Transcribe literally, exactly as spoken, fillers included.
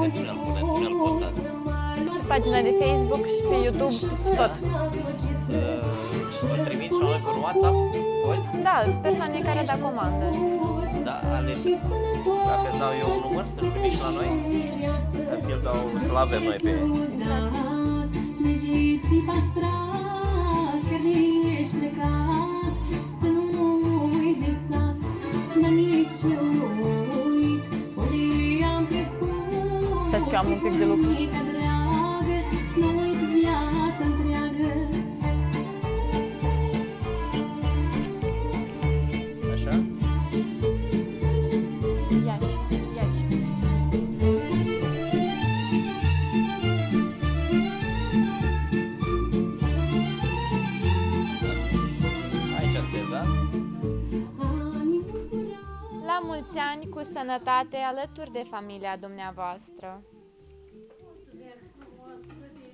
puneți, nu-l puneți, nu-l postați. Pe pagina de Facebook și pe YouTube, tot. Îl trimiți și noi pe WhatsApp? Poți? Da, persoane care da comandă. Da, ale, dacă îți dau eu un număr, să-l trimiți la noi, ca să-l dau, să-l avem noi pe... Stați că eu am un pic de lucru. Așa? Iași, Iași. Aici sunteți, da? La mulți ani, cu sănătate, alături de familia dumneavoastră.